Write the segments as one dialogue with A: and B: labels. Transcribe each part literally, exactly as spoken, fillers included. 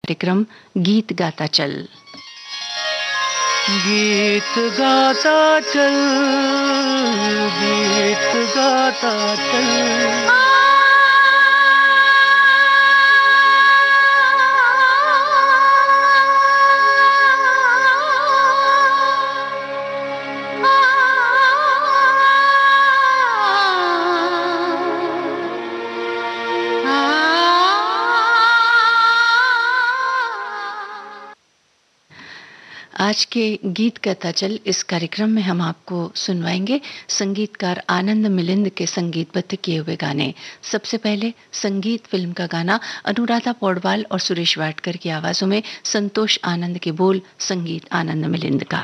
A: कार्यक्रम गीत गाता चल।
B: गीत गाता चल, गीत गाता चल,
A: आज के गीत गाता चल इस कार्यक्रम में हम आपको सुनवाएंगे संगीतकार आनंद मिलिंद के संगीतबद्ध किए हुए गाने। सबसे पहले संगीत फिल्म का गाना अनुराधा पौडवाल और सुरेश वाडकर की आवाजों में, संतोष आनंद के बोल, संगीत आनंद मिलिंद का।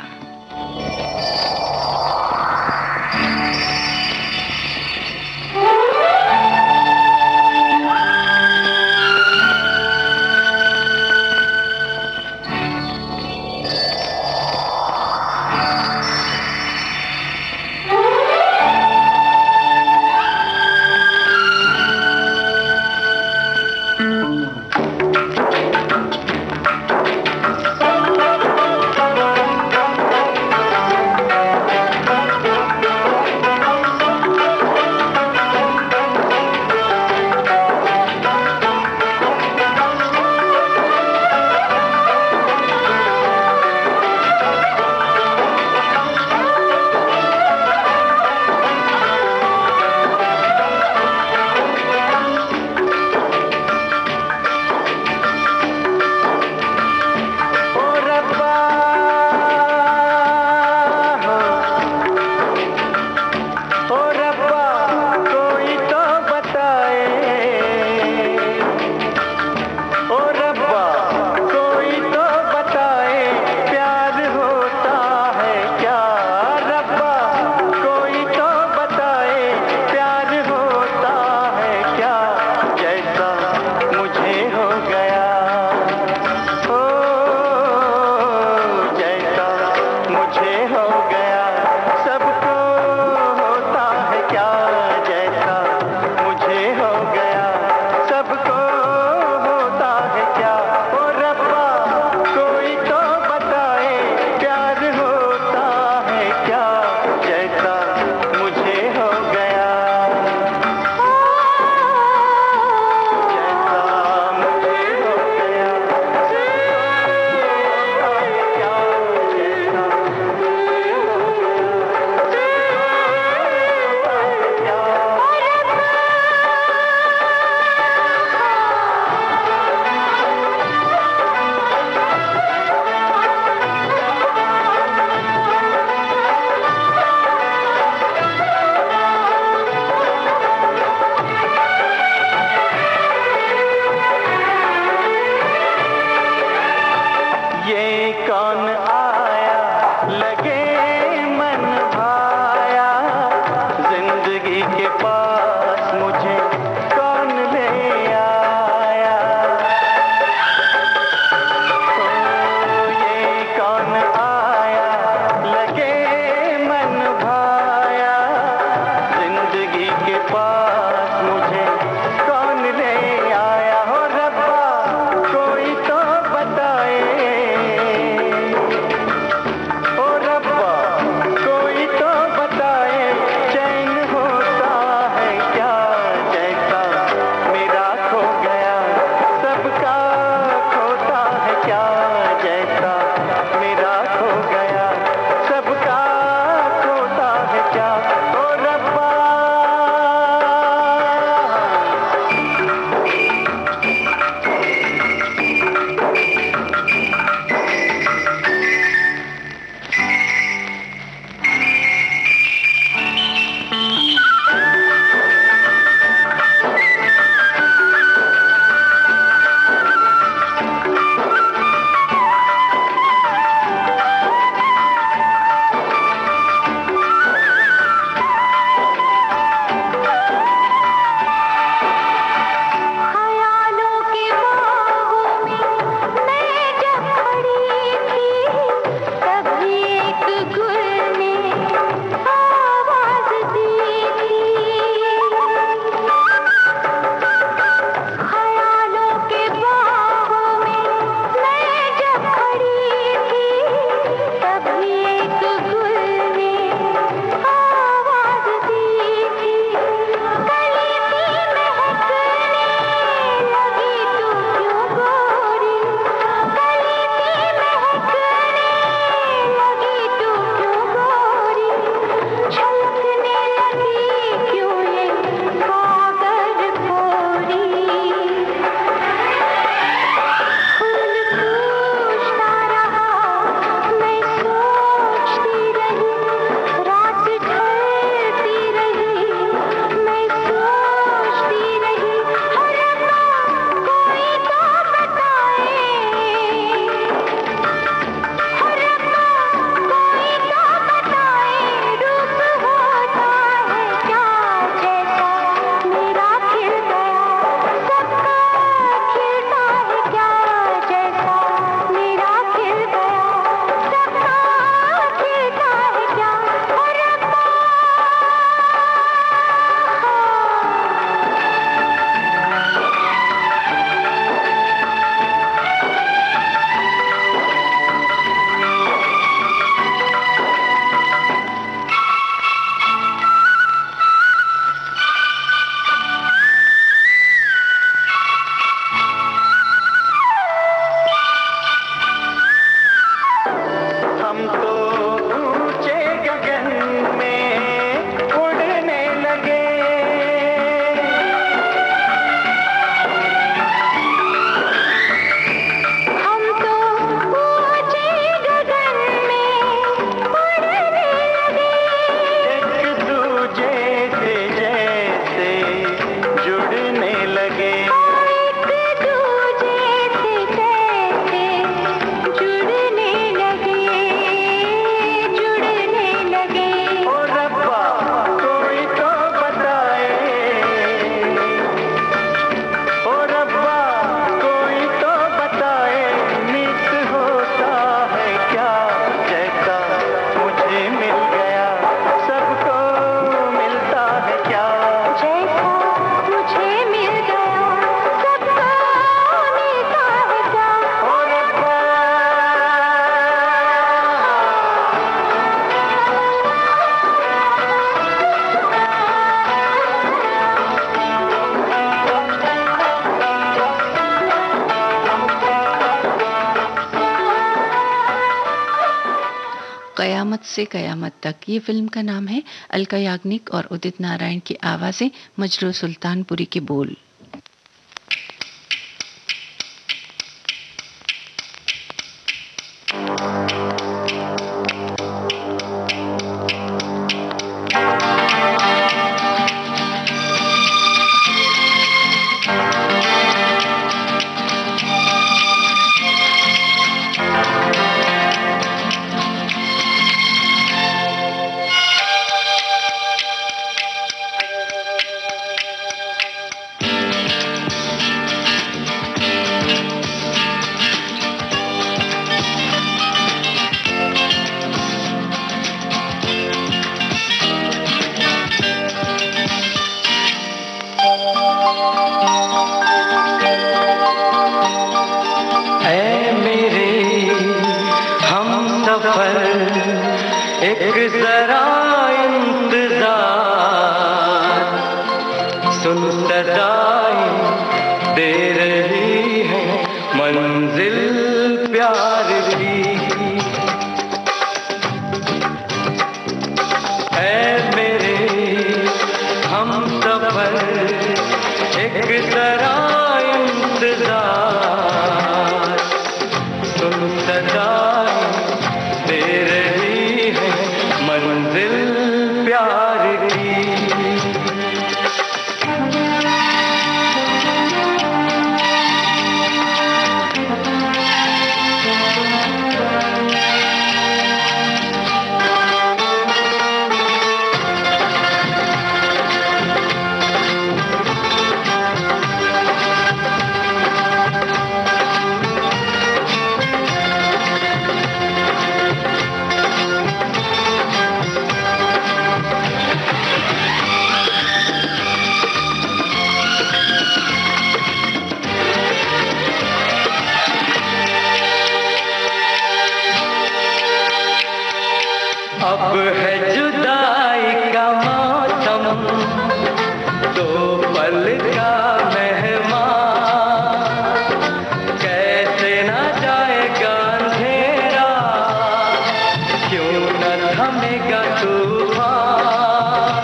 A: कयामत से कयामत तक, ये फिल्म का नाम है। अलका याग्निक और उदित नारायण की आवाजें, मजरू सुल्तानपुरी के बोल।
B: एक जरा इंतजार, सुन सदाएं दे रही है मंजिल प्यार की। ऐ मेरे हमसफर एक जरा इंतजार, सुन सदाएं दे रही है मंजिल प्यार की। अब है जुदाई का मौसम, दो पल का मेहमान, कैसे ना जाएगा अंधेरा, क्यों न थमेगा तूफान।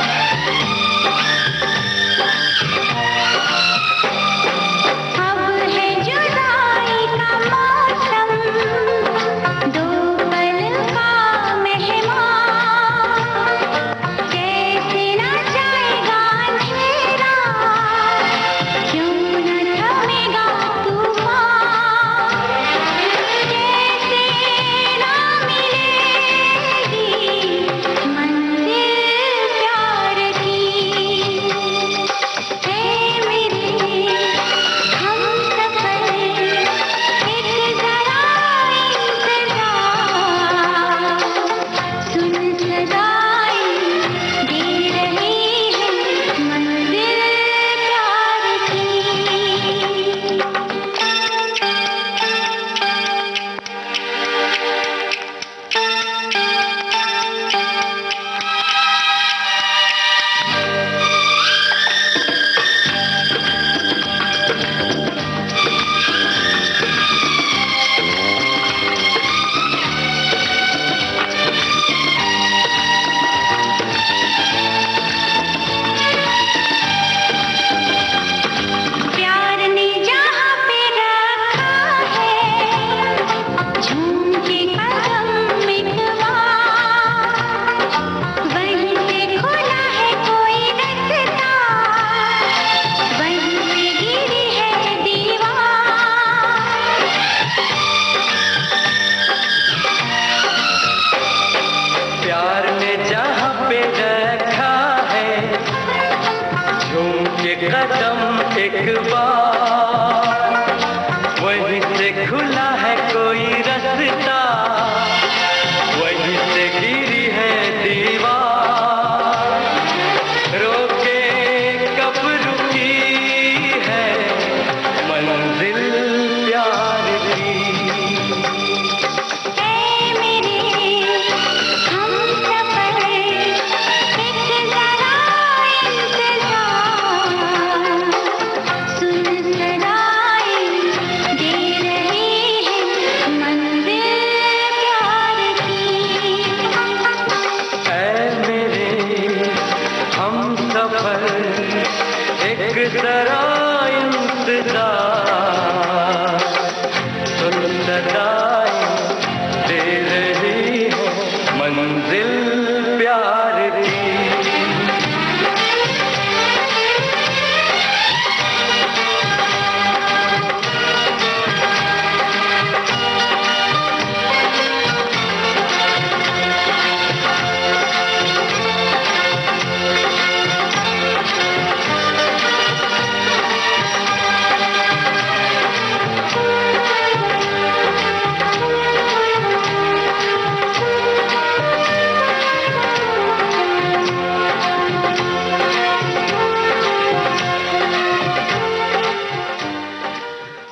C: अब है जुदाई का मौसम, दो पल का
B: कदम एक बार, वहीं से खुला है कोई रास्ता, वहीं से गिरी है दीवार, रोके कब रुकी है मंजिल प्यार की।
C: दे रही है मंजिल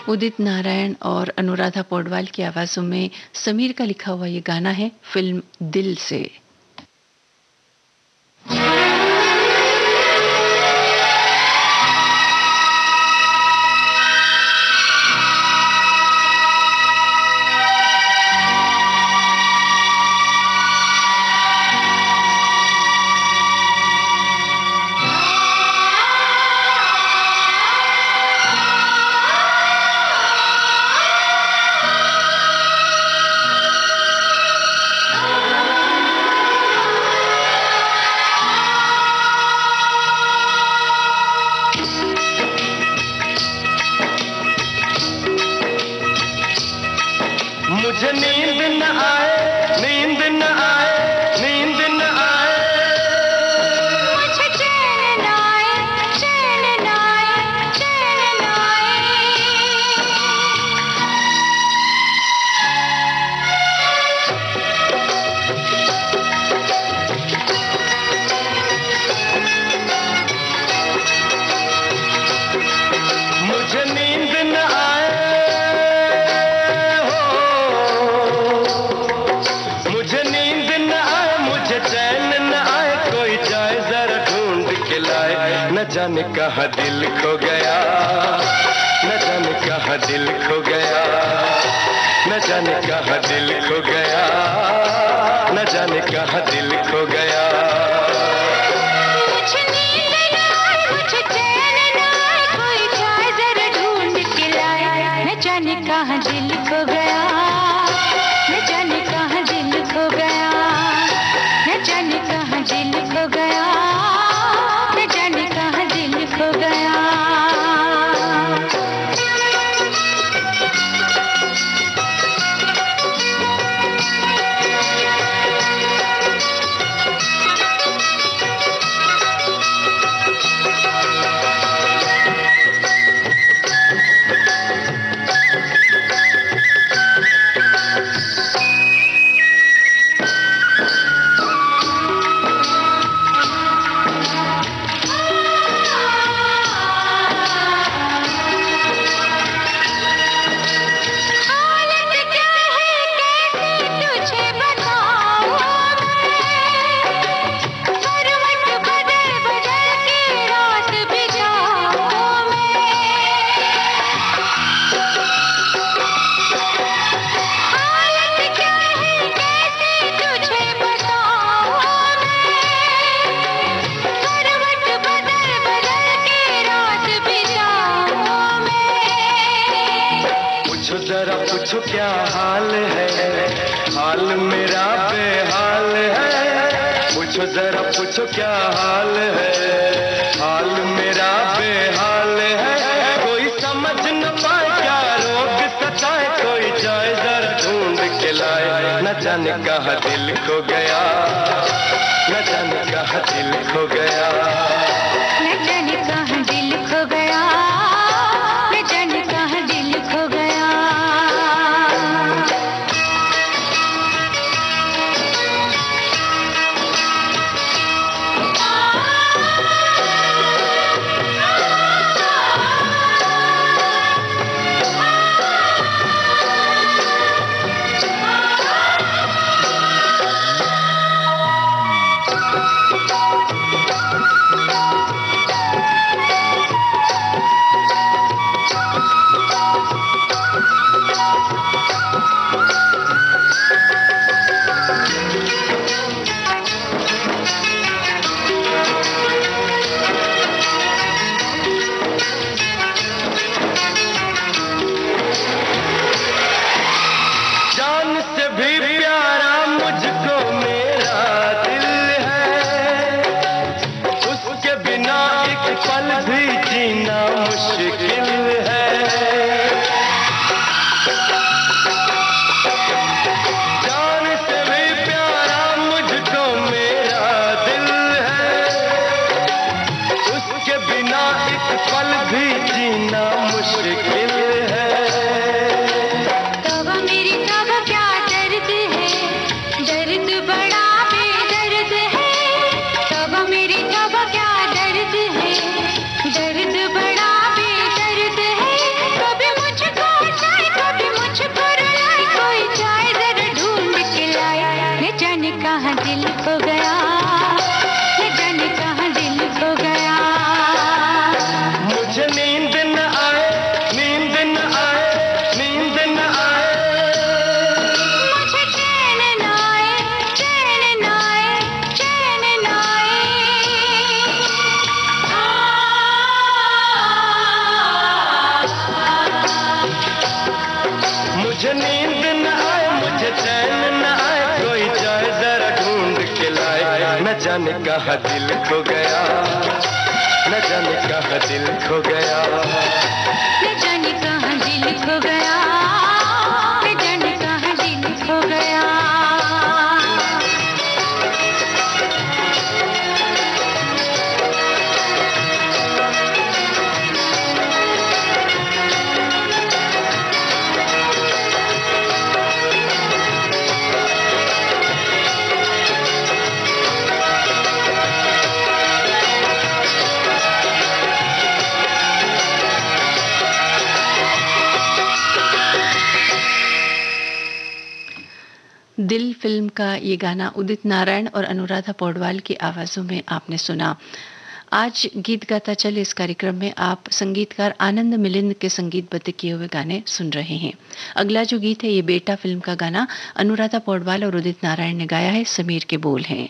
A: उदित नारायण और अनुराधा पौडवाल की आवाजों में समीर का लिखा हुआ ये गाना है फिल्म दिल से।
B: मुझे नींद न आए, नींद न आए, नींद न आए,
C: मुझे चैन न आए, चैन न आए, चैन न
B: आए। मुझे नींद न आए, मुझे नींद न आए, मुझे चैन न आए, कोई जाए जरा ढूंढ के लाए। न जाने कहाँ दिल खो गया, न जाने कहाँ दिल खो गया, न जाने कहाँ दिल खो गया, न जाने कहाँ दिल खो गया।
C: मुझे नींद न आए, मुझे चैन न आए, कोई जाए जरा ढूंढ के लाए। न जाने कहाँ दिल खो गया, न जाने कहाँ दिल खो गया, न जाने कहाँ दिल खो गया, न जाने कहाँ दिल खो गया।
B: जरा पूछो क्या हाल है, हाल मेरा बेहाल है। पूछो जरा पूछो क्या हाल है, हाल मेरा बेहाल है। कोई समझ न पाए क्या रोग सताए, कोई जाए जरा ढूंढ के लाए। न जाने कहाँ दिल खो गया, न जाने कहाँ दिल खो गया,
C: न जाने कहाँ दिल खो गया, न जाने कहाँ दिल खो गया।
B: मुझे नींद न आए, मुझे चैन न आए, कोई जाए जरा ढूंढ के लाए। न जाने कहाँ दिल खो गया, न जाने कहाँ दिल खो गया,
C: न जाने कहाँ दिल खो गया, न जाने कहाँ दिल खो गया।
A: दिल फिल्म का ये गाना उदित नारायण और अनुराधा पौडवाल की आवाज़ों में आपने सुना। आज गीत गाता चल इस कार्यक्रम में आप संगीतकार आनंद मिलिंद के संगीतबद्ध किए हुए गाने सुन रहे हैं। अगला जो गीत है ये बेटा फिल्म का गाना अनुराधा पौडवाल और उदित नारायण ने गाया है। समीर के बोल हैं।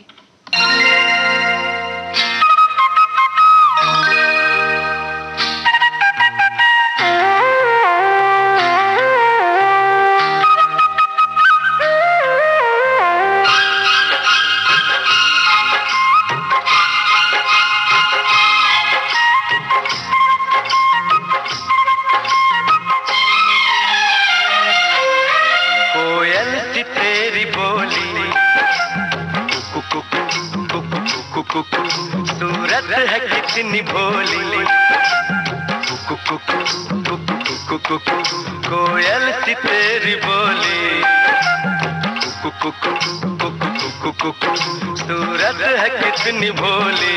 B: सूरत है कितनी भोली, कोयल सी तेरी बोली, सूरत है कितनी भोली,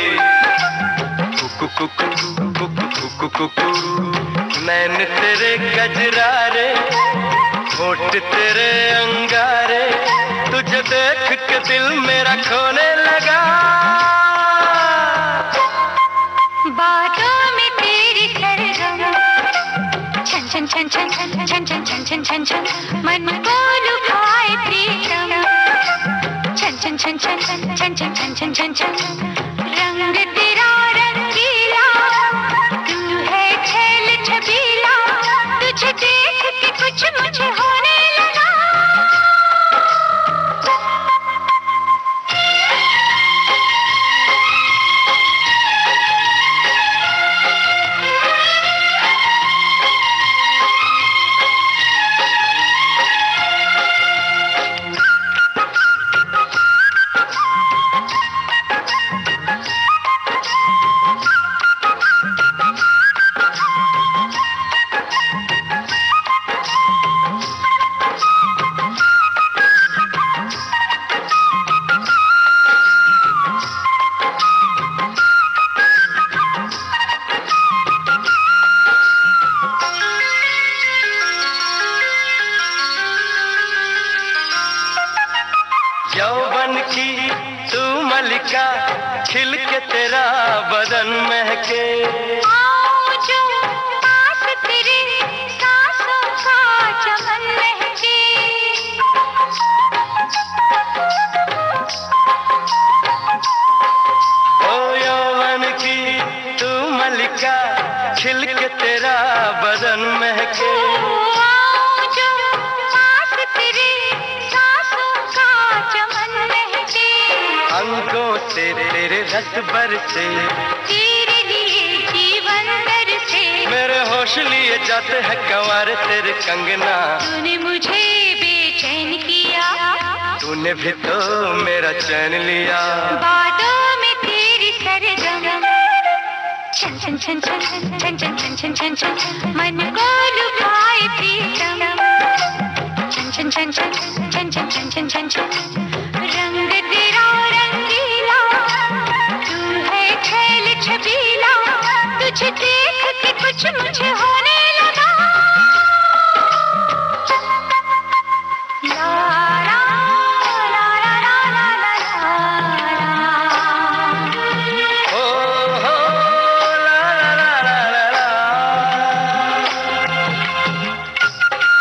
B: नैन तेरे गजरारे, होठ तेरे अंगारे, तुझे देख के दिल मेरा खोने लगा।
C: बातों में तेरी सरगम, छन छन छन छन छन छन छन छन छन छन छन, मन को लुभाए प्रीतम, छन छन छन छन छन छन छन छन छन छन छन, रंग तेरा रंगीला, तू है खेल छबीला, तुझे देख के कुछ मुझे होने लगा।
B: यौवन की तू मलिका, खिल के तेरा बदन महके,
C: आओ जो पास तेरे सांसों का चमन महके,
B: ओ यौवन की तू मलिका, खिल के तेरा बदन महके,
C: आओ जो पास तेरे सांसों का चमन महके,
B: अंगों से तेरे रस बरसे,
C: तेरे लिए जीवन बरसे,
B: मेरे होश लिए जाते हैं कंवार तेरे कंगना,
C: तूने मुझे बेचैन किया,
B: तूने भी तो मेरा चैन लिया।
C: बातों में तेरी सरगम, छन छन छन छन छन छन छन छन छन छन, मन को लुभाए प्रीतम, छन छन छन छन छन छन छन छन छन छन, रंग तेरा रंगीला, तू है खेल छबीला, तुझे देख के कुछ मुझे होने लगा। ला ला ला ला ला ला ला,
B: ओ हो ला ला ला ला ला।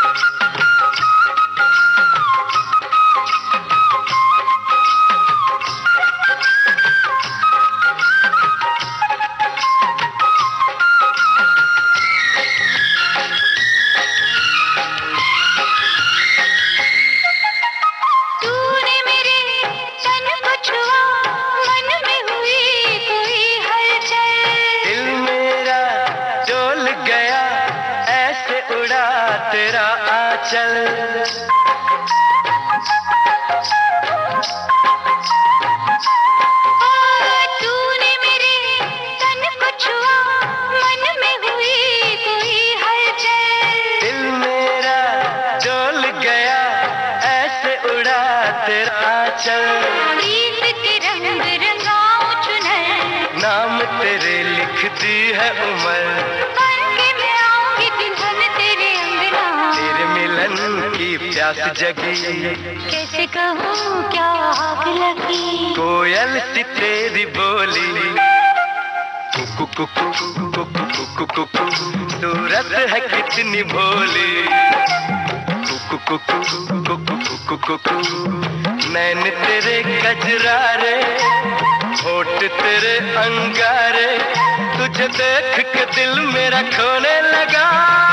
C: तूने मेरे तन को छुआ, मन में हुई कोई हलचल।
B: दिल मेरा डोल गया, ऐसे उड़ा तेरा चल।
C: प्रीत के रंग रंगाऊं चुनर,
B: नाम तेरे लिखती है उम्र।
C: बन के मैं आऊंगी दुल्हन तेरे अंगना।
B: तेरे मिलन की प्यास जगी,
C: कैसे कहूँ क्या आग लगी।
B: कोयल सी तेरी बोली, कुकु कुकु कुकु कुकु कुकु, सूरत है कितनी भोली। कुकु कुकु कुकु कुकु कुकु, नैन तेरे कजरारे, होठ तेरे अंगारे, तुझे देख के दिल मेरा खोने लगा।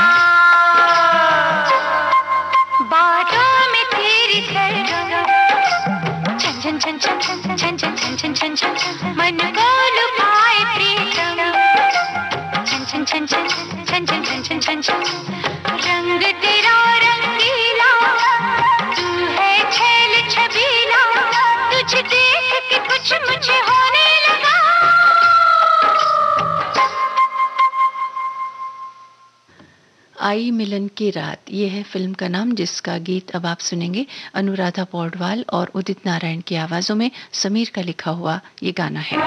C: बातों में तेरी सरगम, छन छन छन छन छन छन छन छन छन छन छन, मन को लुभाए प्रीतम। छन छन छन छन छन छन छन छन छन छन, रंग तेरा रंगीला, तू है छैल छबीला, तुझे देख के कुछ मुझे होने लगा।
A: आई मिलन की रात, ये है फिल्म का नाम, जिसका गीत अब आप सुनेंगे अनुराधा पौडवाल और उदित नारायण की आवाजों में। समीर का लिखा हुआ ये गाना है।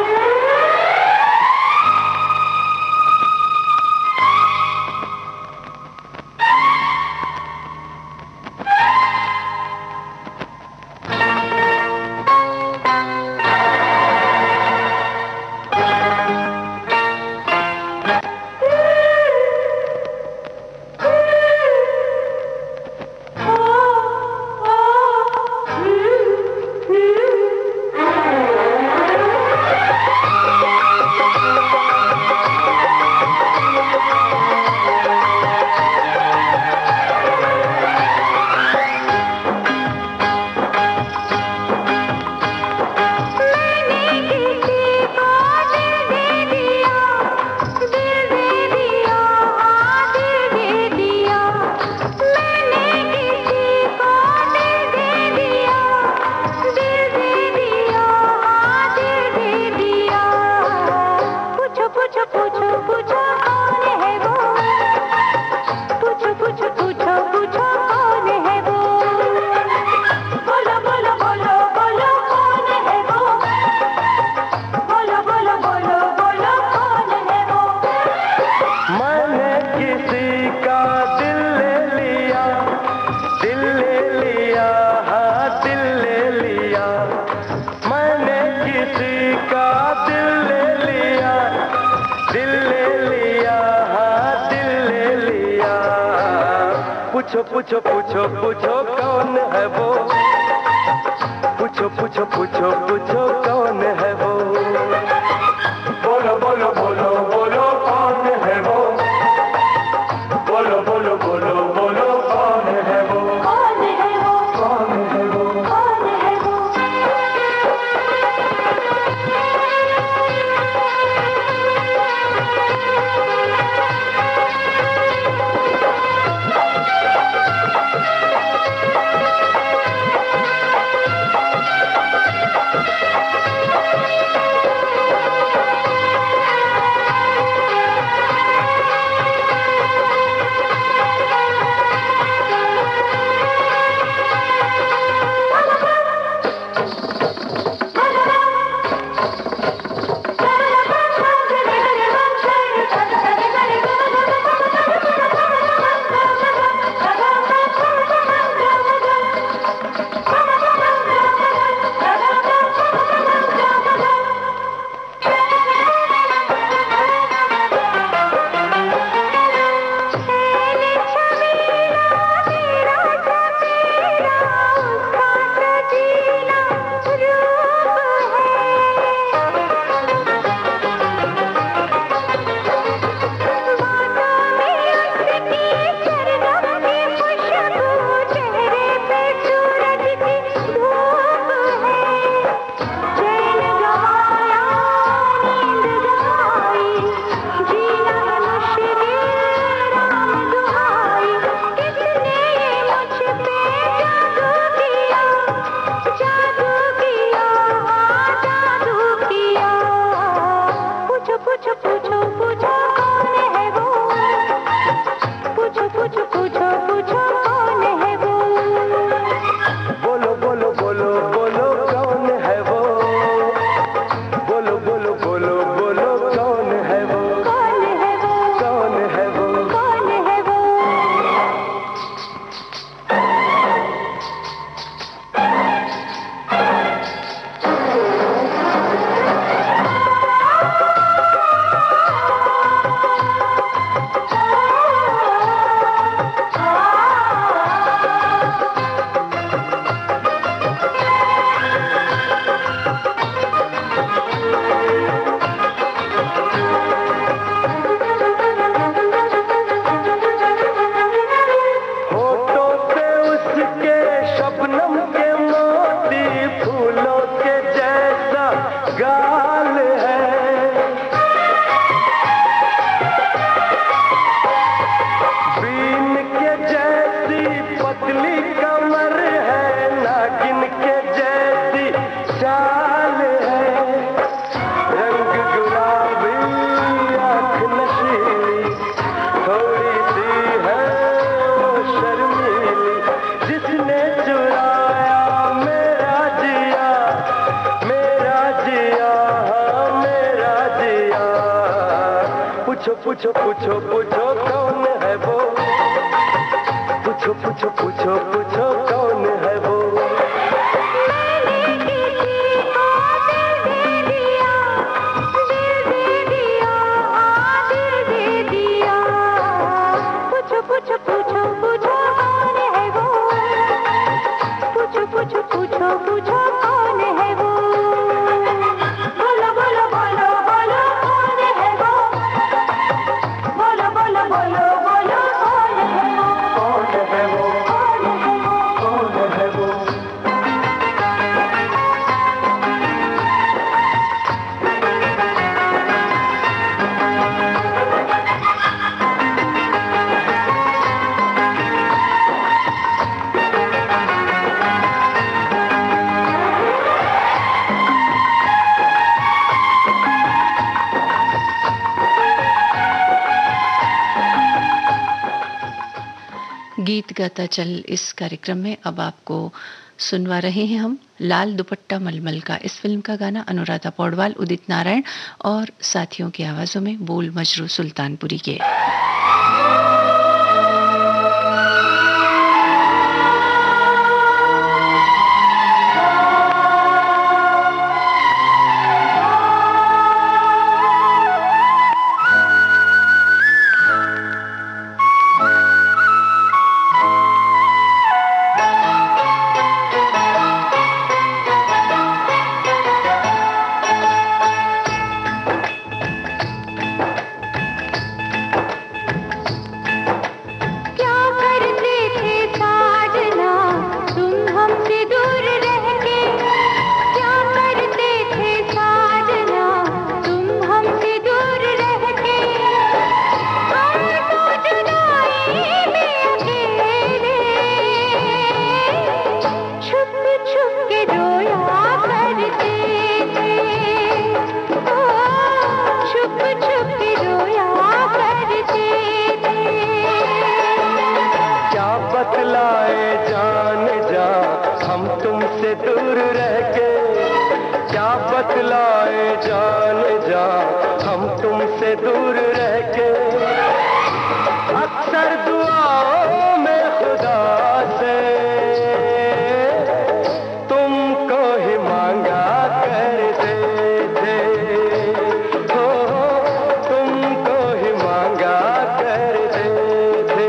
B: पूछो पूछो पूछो पूछो कौन है वो, पूछो पूछो पूछो पूछो कौन है वो, बोलो बोलो बोलो बोलो कौन है वो, बोलो बोलो बोलो बोलो कौन है वो,
C: कौन है वो,
B: कौन है वो,
C: कौन है वो।
B: कमर है, नागिन के जैसी चाल है, रंग गुलाबी आँख नशीली, थोड़ी सी है वो शर्मीली, जिसने चुराया मेरा जिया, मेरा जिया, हाँ मेरा जिया। पूछो पूछो पूछो पूछो कौन है वो, पूछो पूछो पूछो पूछो कौन है वो।
C: मैंने किसी को दिल दे दिया, दिल दे दिया, हाँ दिल दे दिया। पूछो पूछो पूछो पूछो कौन है वो, पूछो पूछो पूछो पूछो कौन है वो। बोलो बोलो बोलो बोलो कौन है वो, बोलो बोलो बोलो बोलो कौन है वो,
B: कौन है वो,
C: कौन है वो।
B: कौन है वो।
A: गीत गाता चल इस कार्यक्रम में अब आपको सुनवा रहे हैं हम लाल दुपट्टा मलमल का। इस फिल्म का गाना अनुराधा पौडवाल, उदित नारायण और साथियों की आवाजों में, बोल मजरू सुल्तानपुरी के।
C: क्या करते थे साजना तुम हमसे दूर रह के, क्या करते थे साजना तुम हमसे दूर रह के। हम तो जुदाई में अकेले छुप छुप के रोया करते थे, ओ छुप छुप के रोया करते थे।
B: क्या बतलाए जान जा हम तुमसे दूर रह के, क्या बतलाए जान जा हम तुमसे दूर रह के। अक्सर दुआओं में खुदा से तुमको ही मांगा करते थे, हो तुमको ही मांगा करते थे।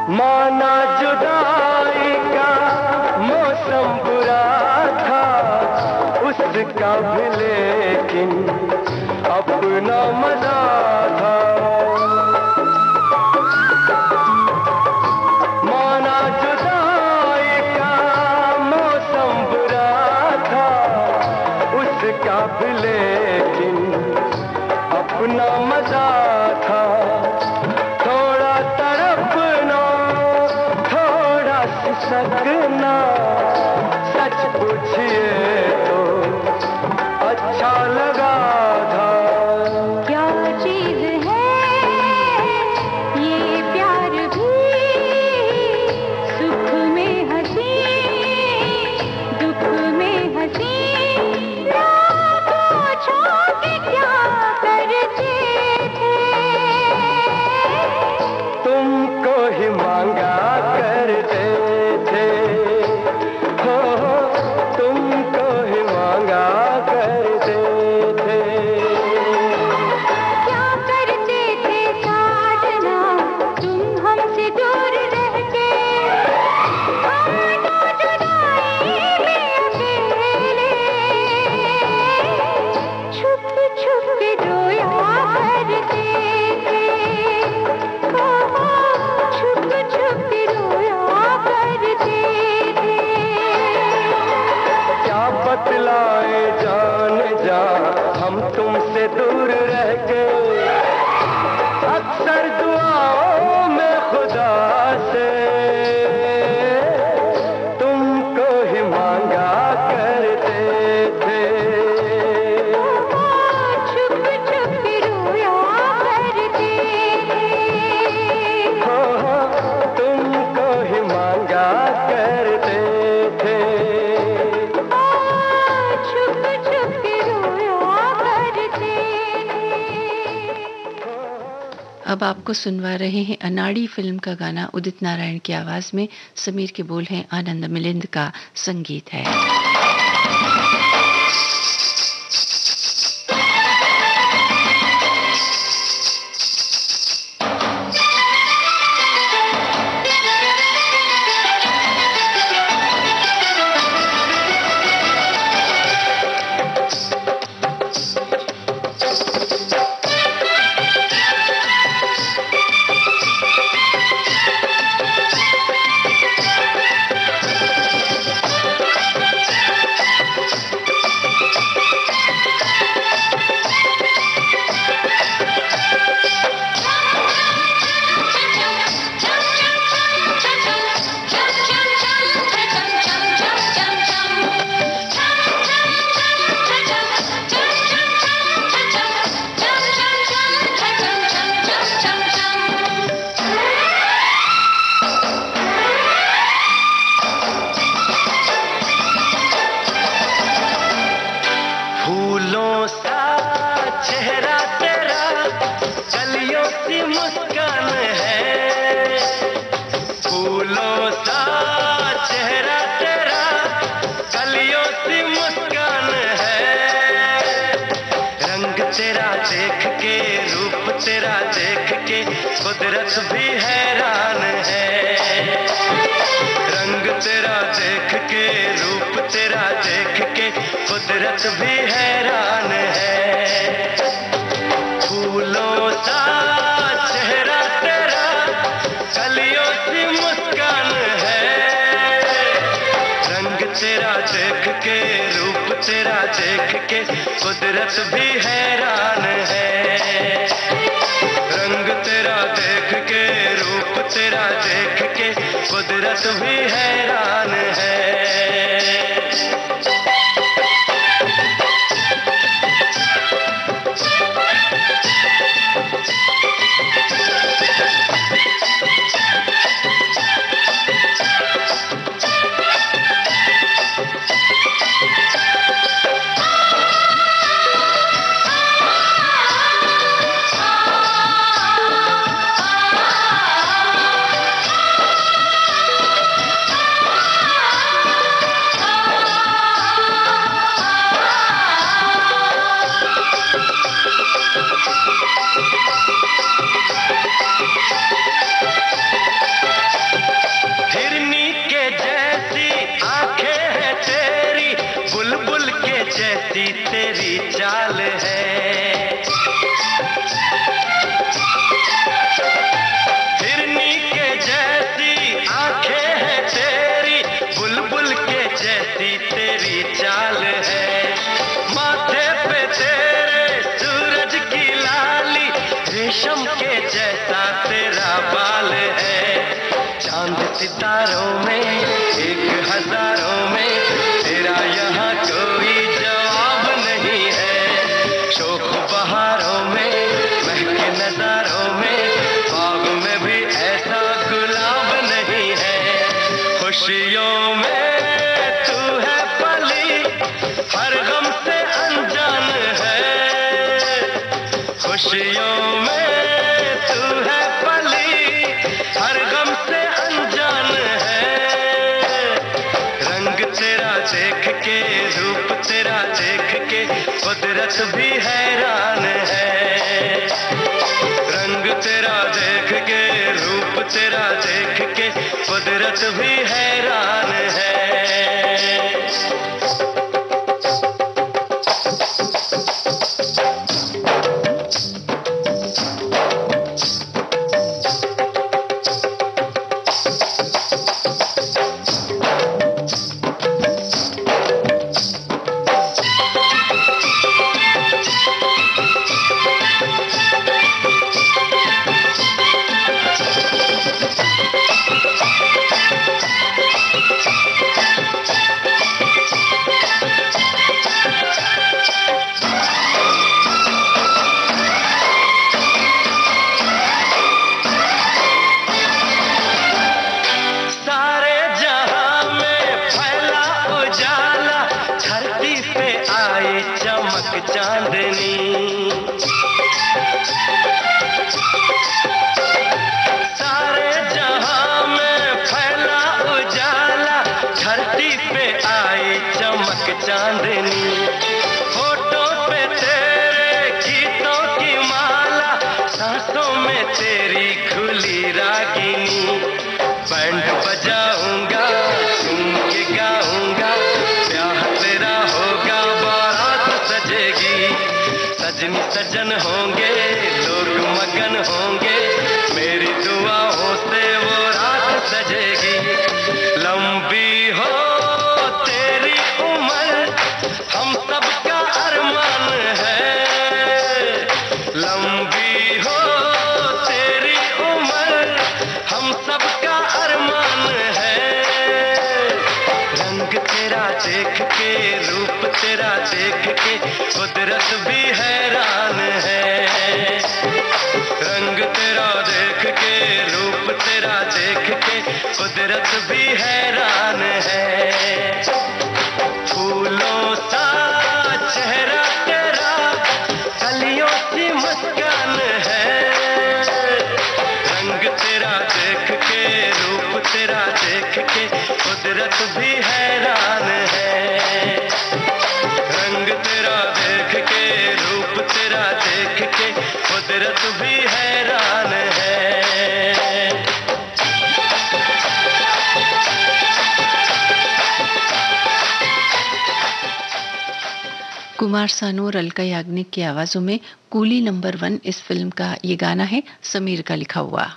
B: माना जुदाई का मौसम बुरा था उसका भी, लेकिन अपना मजा था। माना जुदाई का मौसम बुरा था उसका भी, लेकिन अपना मजा था। थोड़ा तड़पना, थोड़ा सिसकना, सच पूछिए तो अच्छा लगा था।
C: क्या चीज है ये प्यार भी, सुख में हंसी दुख में हंसी, ना पूछो कि क्या करते थे।
B: तुमको ही मांगा करते थे, हो तुमको ही मांगा करते थे।
C: क्या करते थे साधना तुम हमसे दूर रह के, हम तो जुदाई में अकेले छुप छुप के रोया करते थे। हो हो छुप छुप के रोया करते थे।
B: क्या बतलाए जान जा हम तुमसे दूर रह के, अक्सर दुआओं में खुदा से तुमको ही मांगा करते थे।
C: छुप छुप के रोया करते थे।
B: हो तुमको ही मांगा करते थे।
C: छुप छुप के रोया करते थे।
A: अब आपको सुनवा रहे हैं अनाड़ी फिल्म का गाना उदित नारायण की आवाज में। समीर के बोल हैं, आनंद मिलिंद का संगीत है।
B: कुदरत भी हैरान है। रंग तेरा देख के, रूप तेरा देख के कुदरत भी हैरान है। फूलों सा चेहरा तेरा, कलियों सी मुस्कान है। रंग तेरा देख के, रूप तेरा देख के कुदरत भी हैरान है। रंग तेरा देख के, रूप तेरा देख के कुदरत भी हैरान है। चांद सितारों में, एक हजारों में, तेरा यहाँ कोई जवाब नहीं है। शोख बहारों में, महके नजारों में, बाग में भी ऐसा गुलाब नहीं है। खुशियों में तू है पली, हर गम से अनजान है। खुशियों में तू है पली, हर गम से अनजान है। रंग तेरा देख के, रूप तेरा देख के, कुदरत भी हैरान है। रंग तेरा देख के, रूप तेरा देख के, कुदरत भी हैरान है। सजन होंगे, लोग मगन होंगे, मेरी दुआओं से वो रात सजेगी। लंबी हो तेरी उम्र, हम सबका अरमान है। लंबी हो तेरी उम्र, हम सबका अरमान है। रंग तेरा देख के, रूप तेरा देख के, कुदरत भी हैरान है। रंग तेरा देख के, रूप तेरा देख के, कुदरत भी हैरान है। फूलों सा चेहरा तेरा, कलियों सी मुस्कान है। रंग तेरा देख के, रूप तेरा देख के, कुदरत भी हैरान है। रंग तेरा देख के, रूप तेरा देख के, कुदरत भी हैरान है।
A: कुमार सानू और अलका याग्निक की आवाजों में कूली नंबर वन इस फिल्म का ये गाना है, समीर का लिखा हुआ।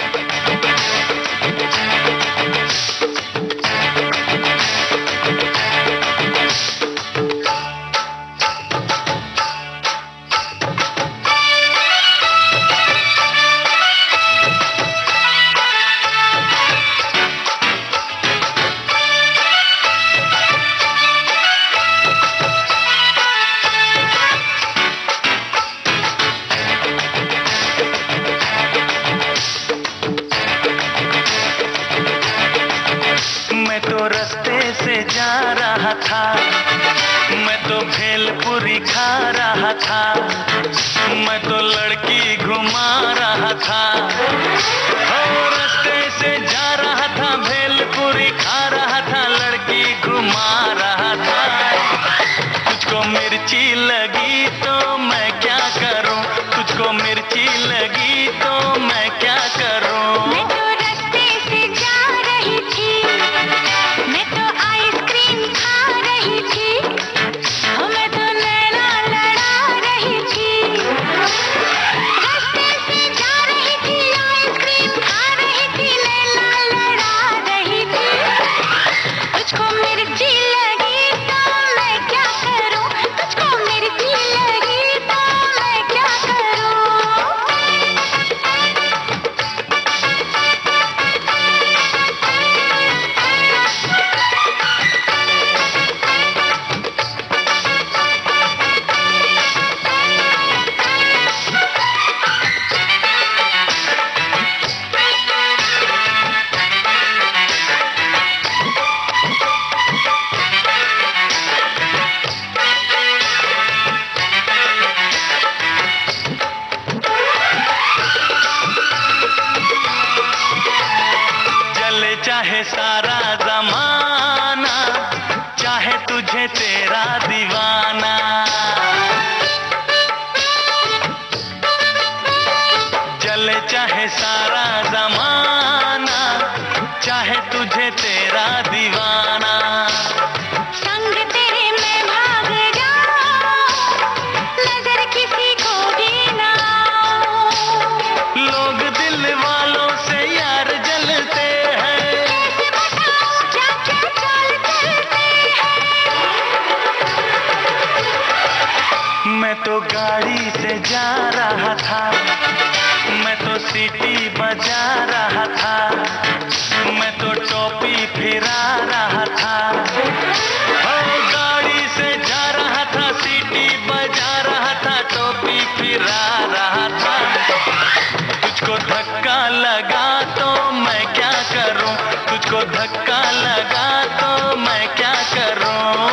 B: मैं तो भेलपुरी खा रहा था, मैं तो लड़की घुमा रहा था। और रास्ते से जा रहा था, भेलपुरी खा रहा था, लड़की घुमा रहा था। तुझको मिर्ची लगी तो मैं क्या करूं, तुझको मिर्ची लगी तो मैं क्या करूं।
C: मैं तो रास्ते से जा रही थी, मैं तो आइसक्रीम खा रही थी, मैं तो नैना लड़ा रही थी। रास्ते से जा रही थी, आइसक्रीम खा
B: चले चाहे सारा जमाना, चाहे तुझे तेरा दीवाना। चले चाहे सारा जमाना, चाहे तुझे तेरा दीवाना।
C: संग तेरे मैं भाग जाऊं, नजर किसी को भी ना आऊं।
B: लोग दिल वालों से यार जलते हैं,
C: कैसे बताऊं क्या क्या चाल चलते हैं।
B: मैं तो गाड़ी से जा रहा था, मैं तो सीटी बजा रहा था, मैं तो टोपी फिरा रहा था। ओ गाड़ी से जा रहा था, सीटी बजा रहा था, टोपी फिरा रहा था। तुझको धक्का लगा तो मैं क्या करूं, तुझको धक्का लगा तो मैं क्या करूं।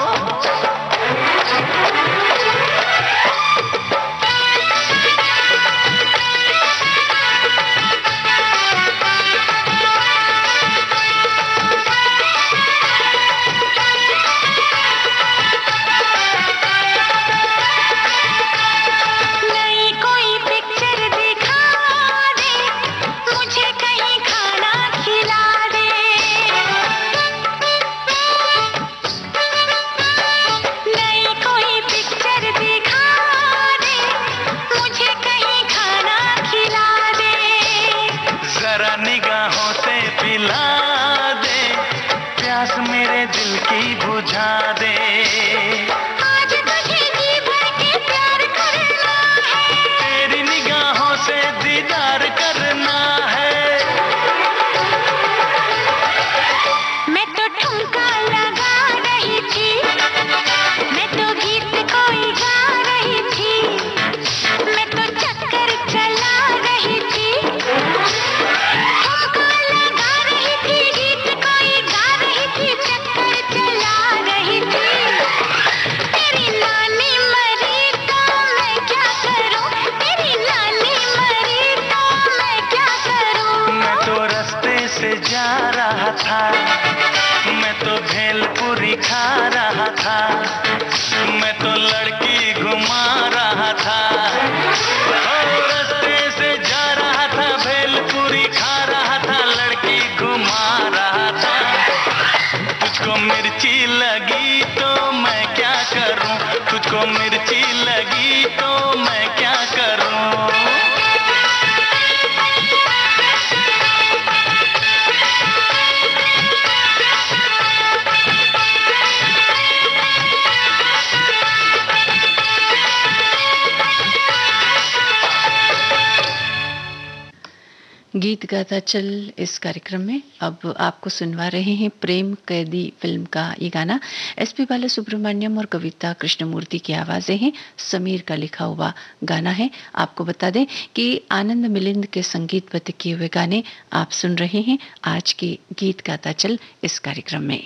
B: मैं तो भेलपुरी खा रहा था, मैं तो लड़की घुमा रहा था। और रास्ते से जा रहा था, भेलपुरी खा रहा था, लड़की घुमा रहा था। तुझको मिर्ची लगी तो मैं क्या करूं, तुझको मिर्ची लगी तो मैं क्या करूं।
A: गीत गाता चल इस कार्यक्रम में अब आपको सुनवा रहे हैं प्रेम कैदी फिल्म का ये गाना। एसपी बालासुब्रमण्यम और कविता कृष्णमूर्ति की आवाजें हैं, समीर का लिखा हुआ गाना है। आपको बता दें कि आनंद मिलिंद के संगीतबद्ध किए हुए गाने आप सुन रहे हैं आज के गीत गाता चल इस कार्यक्रम में।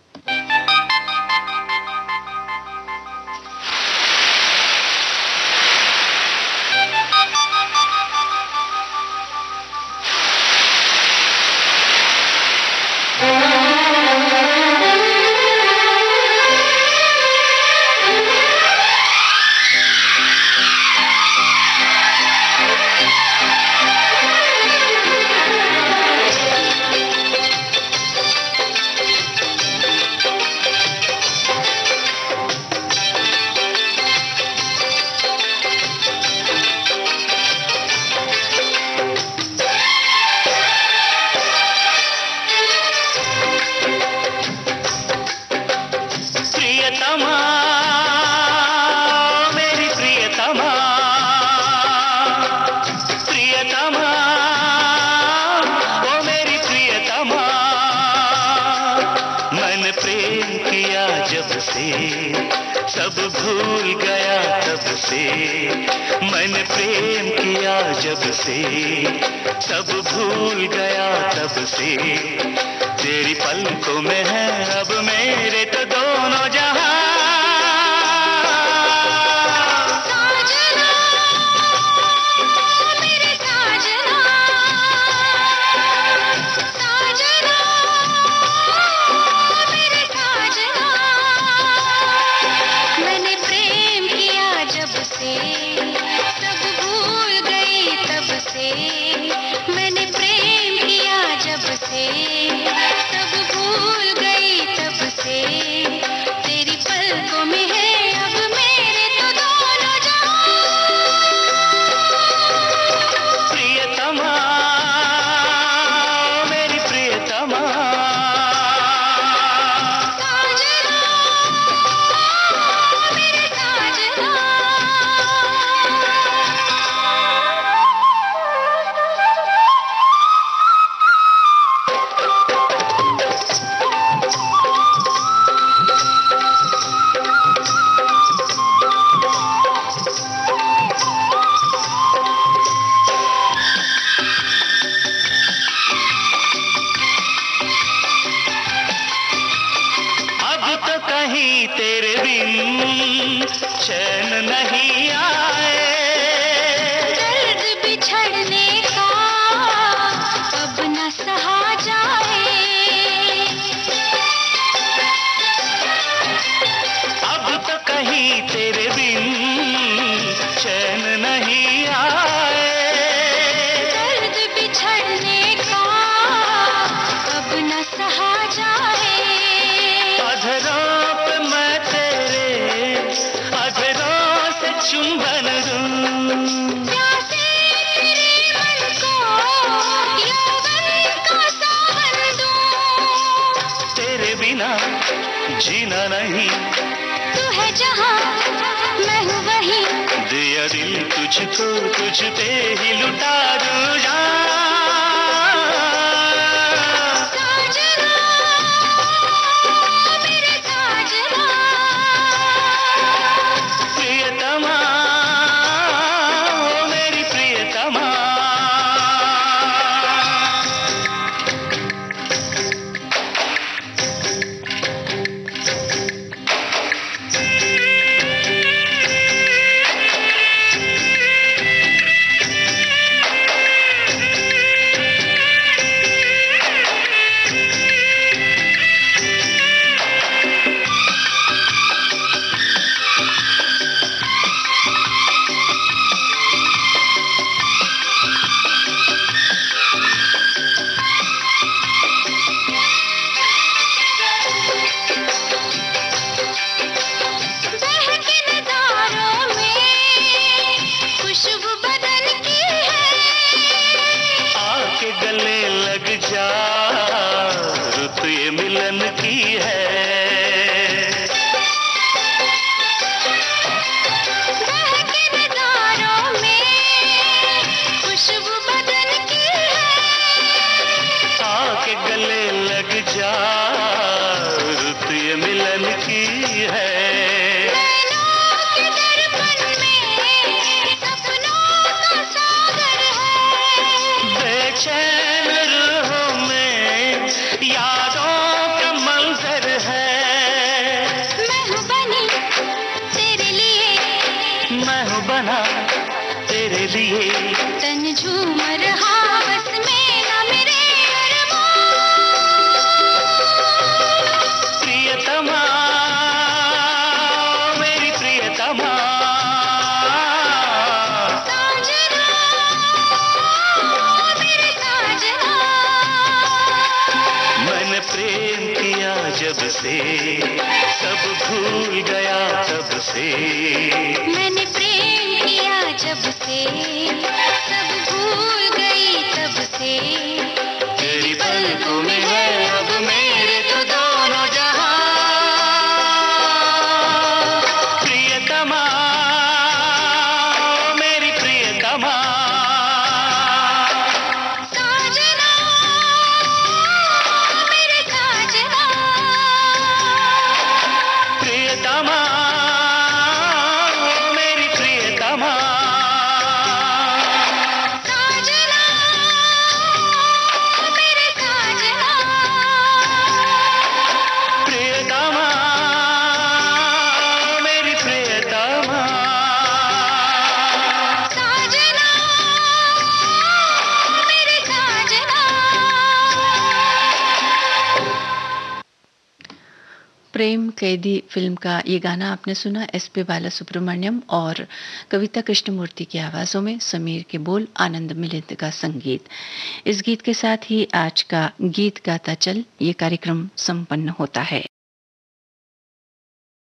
B: सब भूल गया तब से, मैंने प्रेम किया जब से, सब भूल गया तब से। तेरी पलकों में है अब मेरे तो दोनों जहां।
C: साजना, मेरे साजना, साजना। से सब भूल गई तब से, तेरी पलकों में है अब मेरे तो दोनों जहां।
B: प्रियतमा मेरी प्रियतमा,
C: साजना मेरे साजना।
B: अब तो कहीं तेरे बिन चैन नहीं आए,
C: दर्द बिछड़ने का अब न सहा जाए।
B: अब तो कहीं तेरे बिन चैन नहीं आए,
C: दर्द बिछड़ने का अब न सहा जाए।
B: अधरों पे मैं तेरे अधरों से चुंबन दूं,
C: प्यासे तेरे मन को यौवन का सावन दूं।
B: तेरे बिना जीना नहीं,
C: तू है जहां मैं हूँ वहीं,
B: दिया दिल तुझको तुझ पे ही लुटा दूं जान।
C: साजना मेरे साजना।
B: प्रियतमा ओ मेरी प्रियतमा,
C: बहके नजारों में खुशबू बदन की है।
B: आके गले लग जा रुत ये मिलन की है।
C: बहके नजारों में खुशबू बदन की है।
B: आके गले लग जा रुत ये मिलन की है।
C: नैनों के दर्पण में सपनों का सागर है।
B: बेचैन रूहों में यादों का मंजर है।
C: मैं हूँ बनी तेरे लिए,
B: मैं हूँ बना तेरे लिए,
C: तन झूम रहा बस मेरा मेरे अरमान।
B: प्रियतमा मेरी प्रियतमा,
C: साजना मेरे साजना।
B: मैंने प्रेम किया जब से सब भूल गया तब से,
C: मैंने प्रेम किया जब से सब भूल गई तब से,
B: तेरी पलकों में है अब मेरे तो दोनों जहां। प्रियतमा मेरी प्रियतमा,
C: साजना मेरे साजना।
B: प्रियतमा मेरी प्रियतमा,
C: साजना मेरे साजना।
A: प्रेम कैदी फिल्म का ये गाना आपने सुना एस पी बालासुब्रमण्यम और कविता कृष्णमूर्ति की आवाजों में, समीर के बोल, आनंद मिलिंद का संगीत। इस गीत के साथ ही आज का गीत गाता चल ये कार्यक्रम संपन्न होता है।